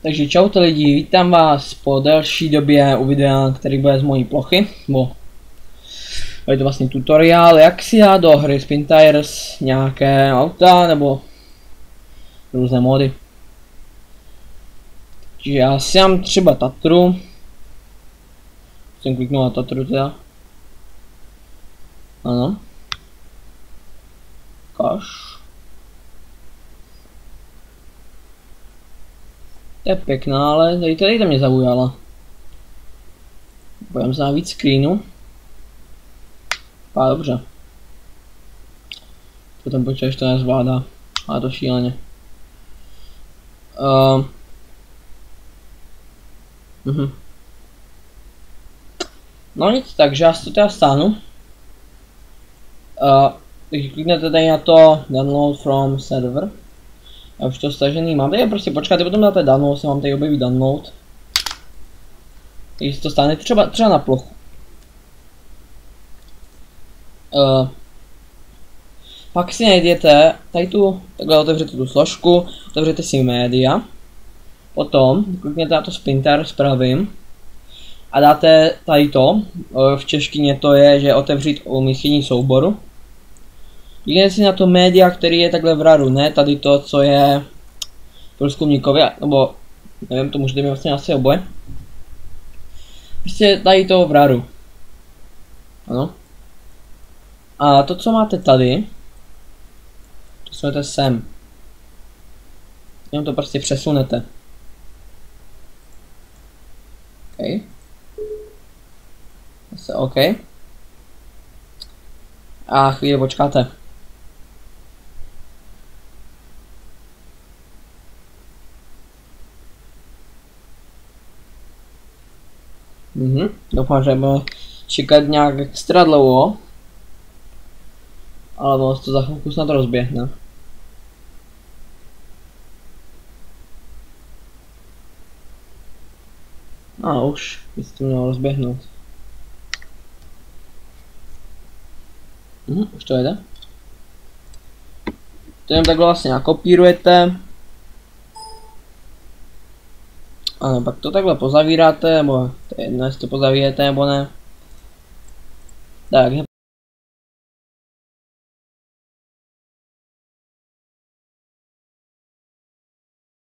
Takže čaute lidi, vítám vás po delší době u videa, který bude z mojí plochy, bo je to vlastně tutoriál, jak si dát do hry Spin Tires nějaké auta nebo různé mody. Takže já si dám třeba Tatru, jsem kliknul na Tatru teda, ano, kaš. To je pěkná, ale tady mě zaujala. Pojďme se na víc screenu. A dobře. To ten počítač to nezvládá. Ale to šíleně. No nic, takže já si to teda stáhnu. Takže kliknete tady na to download from server. Já už to stažený mám, tady prostě počkáte, potom dáte download, se vám tady objeví download. Takže si to stane třeba na plochu. Pak si najdete tady takhle otevřete tu složku, otevřete si média. Potom klikněte na to Spin Tires pravým a dáte tady to, v češtině to je, že otevřít umístění souboru. Klikněte si na to média, který je takhle v raru, ne tady to, co je průzkumníkově, nebo nevím, to můžete mít vlastně asi oboje. Prostě tady to v raru. Ano. A to, co máte tady, to směte sem. Jenom to prostě přesunete. OK. Zase OK. A chvíli počkáte. Doufám, že budeme čekat nějak extra dlouho. Ale ono to za chvilku snad rozběhne. A už by se to mělo rozběhnout. Už to jede. To jen takhle vlastně nakopírujete. Ano, pak to takhle pozavíráte, nebo to je jedno, jestli to pozavíráte nebo ne. Tak,